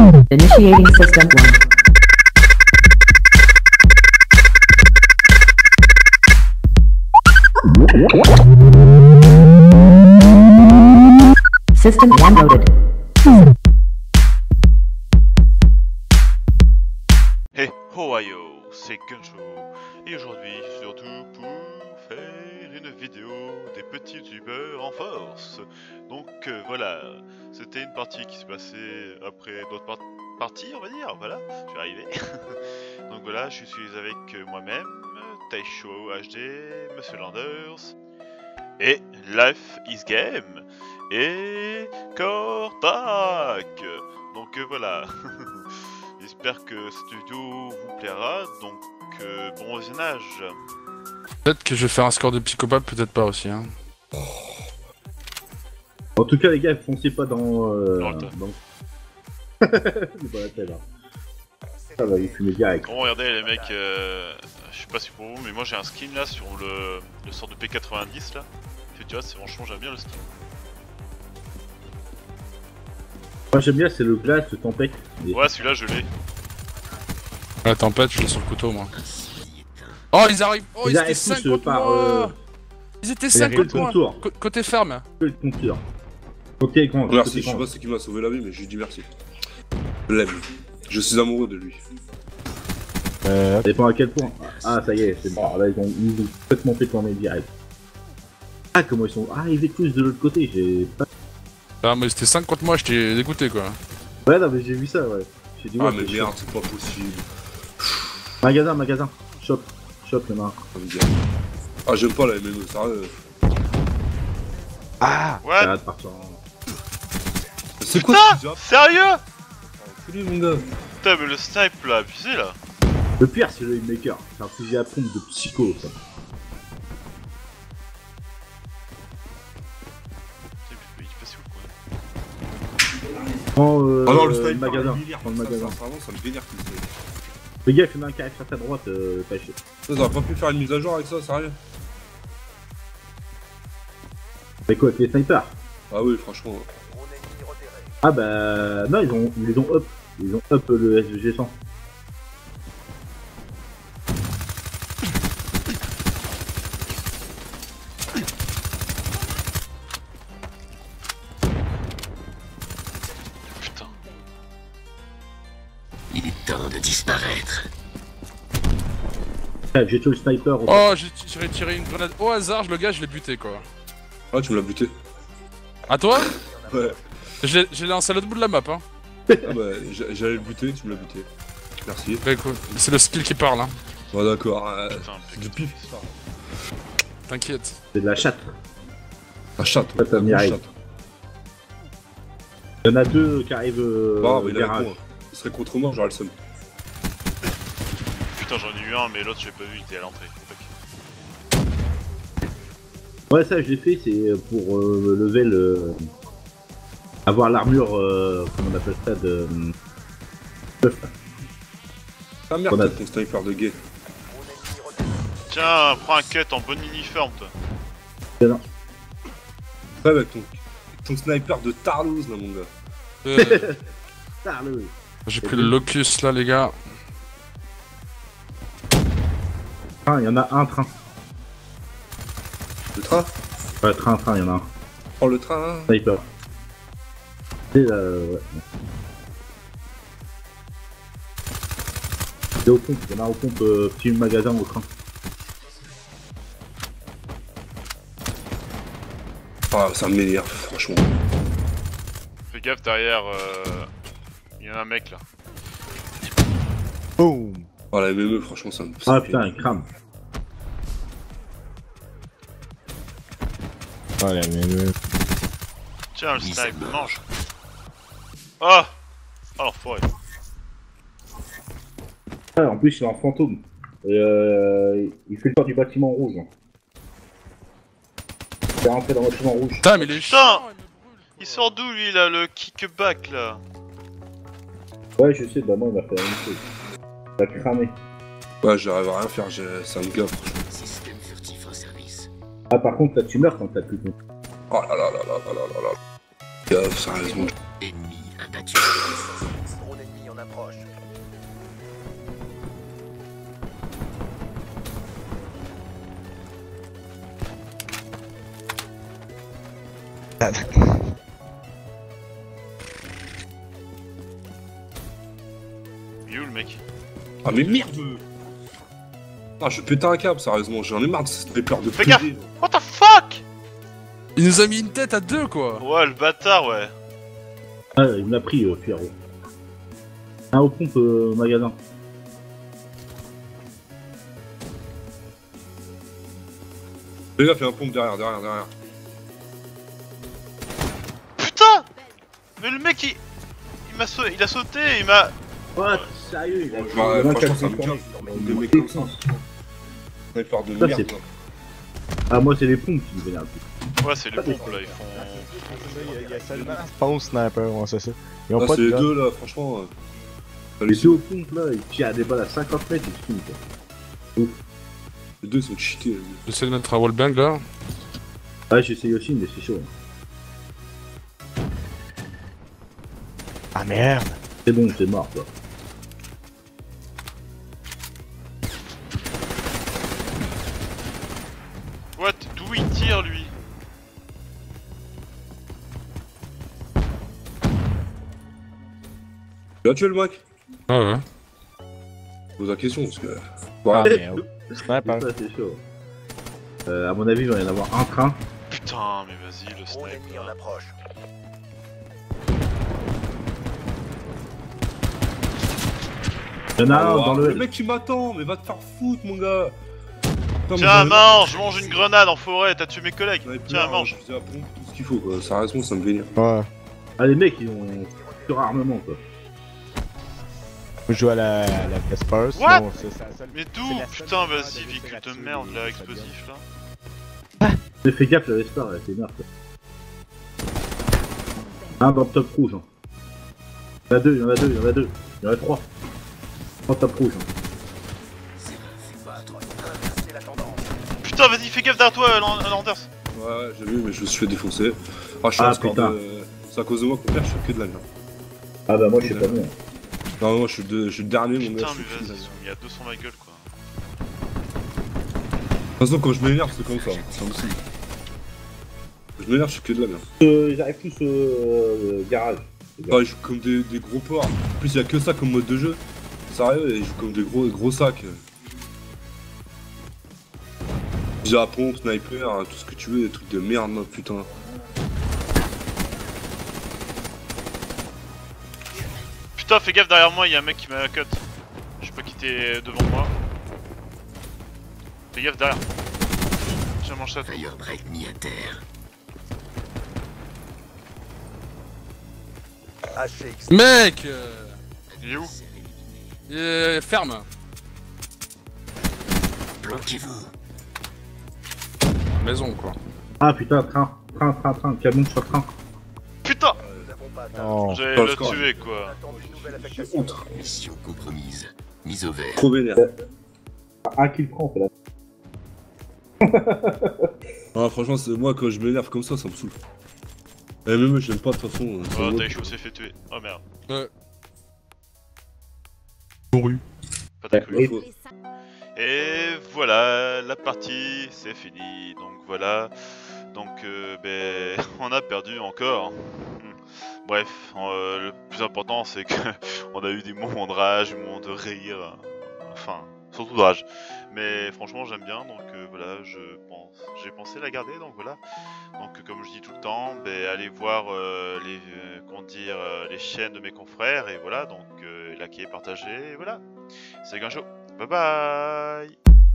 Initiating System 1. System 1 loaded. Hey, Ohio, c'est Guncho, et aujourd'hui je suis retour pour faire une vidéo des petits youtubeurs en force. Donc voilà, c'était une partie qui s'est passée après d'autres parties, on va dire, voilà, je suis arrivé. Donc voilà, je suis avec moi-même, Taisho HD, Monsieur Landers, et Life is Game, et Kortak. Donc voilà. J'espère que cette vidéo vous plaira, donc bon visionnage. Peut-être que je vais faire un score de psychopathe, peut-être pas aussi. Hein. En tout cas, les gars, foncez pas dans. Dans le tas. C'est pas la peine. Ça va, il fume direct. Bon, regardez les mecs, je sais pas si pour vous, mais moi j'ai un skin là sur le sort de P90 là. Et tu vois, c'est franchement, j'aime bien le skin. Moi, j'aime bien, c'est le glace, le tempête. Ouais, celui-là je l'ai. La tempête, je l'ai sur le couteau, moi. Oh, ils arrivent! Oh, ils étaient 5 contre moi! Ils étaient 5 contre moi! Côté ferme! Le compteur. Côté écran. Merci, je sais pas ce qui m'a sauvé la vie, mais je lui dis merci. Je l'aime. Je suis amoureux de lui. Ça dépend à quel point. Ah, ça y est, c'est bon. Là, ils ont complètement fait tourner direct. Ah, comment ils sont. Ah, ils éclusent de l'autre côté, j'ai pas. Ah, mais c'était 5 contre moi, j'étais dégoûté quoi. Ouais, non, mais j'ai vu ça, ouais. J'ai dit, Ah, ouais, mais merde, c'est pas possible. Magasin. Shop, le main. Ah, j'aime pas la MMO, sérieux. Ah, Ouais. arrête de partir en. C'est quoi ce Putain, sérieux? Salut mon gars. Putain, mais le snipe là, abusé là. Le pire, c'est le Hitmaker. C'est un fusil à pompe de psycho, ça. Il passe où le coin? Prends Ah non, le le sniper, magasin. il délire. Prends le magasin. Sincèrement, ça me vénère tout ça. Les gars, il fait un carré sur ta droite, Taïché. Ça, t'aurais pas pu faire une mise à jour avec ça, sérieux? C'est quoi, avec les snipers? Ah oui, franchement. Ah bah. Non, ils les ont up. Ils ont up le SVG 100. Putain. Il est temps de disparaître. J'ai tué le sniper. Oh, j'ai tiré une grenade au hasard, le gars, je l'ai buté quoi. Ah, tu me l'as buté. À toi? Ouais. J'ai lancé à l'autre bout de la map, hein. Ah bah, j'allais le buter, tu me l'as buté. Merci. Bah, écoute, c'est le skill qui parle, hein. Bon, d'accord. Putain, C'est du pif. T'inquiète. C'est de la chatte. Un chat, Ça, ça m'y arrive. Il y en a deux qui arrivent Bah, au mais il est garage. con. Il serait contre moi, j'aurais le seum. Putain, j'en ai eu un, mais l'autre j'ai pas vu, il était à l'entrée. Ouais, ça, je l'ai fait, c'est pour lever le. Avoir l'armure, comment on appelle ça, de. Ah merde, On a- t'as ton sniper de gay. Tiens, prends un cut en bonne uniforme toi. Non. Ouais, avec ton sniper de Tarlouse, là, mon gars. Ah, le. J'ai pris le locus là, les gars. Il y en a un train. Le train? Ouais, train, il y en a un. Oh, le train, hein. Sniper. C'est ouais. C'est au pompe, il y en a au pompe, petit magasin au train. Ah, ça m'énerve, franchement. Fais gaffe derrière, il y a un mec là. Boum. Oh, la MME, franchement, ça me. Ah putain, il crame. Ah la même. Tiens, le snipe, mange. Oh. Oh l'enfoiré. Ouais, en plus, il est en fantôme. Il fait le tour du bâtiment rouge. Il est rentré dans le bâtiment rouge. Putain, mais les Putain, chiens, il me brûle. Il sort d'où lui là, le kickback là? Ouais, je sais, bah moi, il m'a fait la même chose. Il a cramé. Ouais, j'arrive à rien faire, ça me gaffe, franchement. Système furtif en service. Ah, par contre, là, tu meurs quand t'as plus de. Oh là là là là là là là là. Gaffe, sérieusement. Ennemi abattu. Il est où le mec? Ah mais merde! Ah je pétais un câble sérieusement, j'en ai marre de cette peur de Fais PD, gaffe. là. What the fuck? Il nous a mis une tête à deux, quoi. Ouais, le bâtard, ouais. Ah, il me l'a pris, Pierrot. Un au pompe, magasin. Les gars, fait un pompe derrière. Putain! Mais le mec, il a sauté, il m'a... What? Sérieux, il a Ouais, franchement ça me tourné. casse. Des mecs comme ça. J'en ai peur de Ça, merde. c'est- Ah, moi, c'est les pompes qui me vénèrent. Ouais, c'est les pompes, là, ils font... Il y a seulement spawn sniper, ouais, c'est ça. Ils ont Là pas c'est de les gun. deux là, franchement. Les deux aux pompes, là, ils tirent à des balles à 50 mètres, ils finissent, quoi. Les deux sont cheatés. Là. J'essaie de mettre un wallbang là. Ouais, j'essaye aussi, mais c'est chaud. Ah merde! C'est bon, c'est mort, quoi. What? D'où il tire, lui? Tu l'as tué le mec? Ah ouais. Pose la question parce que. Ah Ouais. merde. Sniper. Ça, c'est chaud. À mon avis, il va y en avoir un train. Putain, mais vas-y, le snipe. Là. Il y en a un Oh, dans le le mec qui m'attend, mais va te faire foutre mon gars! Putain, Tiens, mais mange, je mange une grenade en forêt, t'as tué mes collègues. j'en ai Tiens, plein, mange. Je faisais la pompe, tout ce qu'il faut quoi. Sérieusement, ça me vénère. Ouais. Ah, les mecs, ils ont surarmement, quoi. Faut jouer à la Vesper, sinon What? c'est ça. Mais d'où? C'est la Putain, seule vas-y, qui véhicule de gratuit, merde, là, ça explosif, là. Mais fais gaffe, la Vespa, elle c'est merde, quoi. Un dans le top rouge, hein. Il y en a deux, il y en a deux, il y en a deux. Il y en a trois. Trois top rouge, hein. Putain, vas-y, fais gaffe derrière toi, Landers. Ouais, j'ai vu, mais je me suis fait défoncer. Ah, je suis Ah, un score putain. de. C'est à cause de moi qu'on perd, je fais que de la merde. Ah bah moi, je sais pas bien. Non, moi je suis le dernier, mon gars. Putain, je mais fais que de la vas-y, ils merde. sont mis à 200 ma gueule, quoi. De toute façon, quand je m'énerve, c'est comme ça. C'est impossible. Je m'énerve, je fais que de la merde. Ils arrivent tous au garage. Ah, ils jouent comme des gros porcs. En plus, il y a que ça comme mode de jeu. Sérieux, ils jouent comme des gros sacs. J'ai la pompe, sniper, tout ce que tu veux, des trucs de merde, non, putain. Putain, fais gaffe derrière moi, y'a un mec qui m'a cut. Je sais pas qui était devant moi. Fais gaffe derrière. Tiens, mange ça. Firebreak mis à terre. Mec Il est où? Ferme. Bloquez-vous. Maison, quoi. Ah putain, train, camion sur train. Putain! Oh. J'allais Pas le le score. tuer, quoi. Mission compromise. Mise au vert. Trop vénère. Un qui le prend, c'est là. Ah, franchement, c'est moi quand je m'énerve comme ça me saoule. Et même je l'aime pas de toute façon. ça Oh, me- Taïcho s'est fait tuer. Oh merde. Mouru. Pas ta cru. Et- Et voilà, la partie c'est fini. Donc voilà. Donc ben, on a perdu encore. Bref, le plus important c'est que on a eu des moments de rage, des moments de rire. Enfin, surtout de rage. Mais franchement j'aime bien, donc voilà, j'ai pensé la garder, donc voilà. Donc comme je dis tout le temps, ben, allez voir les chaînes de mes confrères, et voilà, donc likez, partagez, et voilà. C'est Guincho. Bye bye.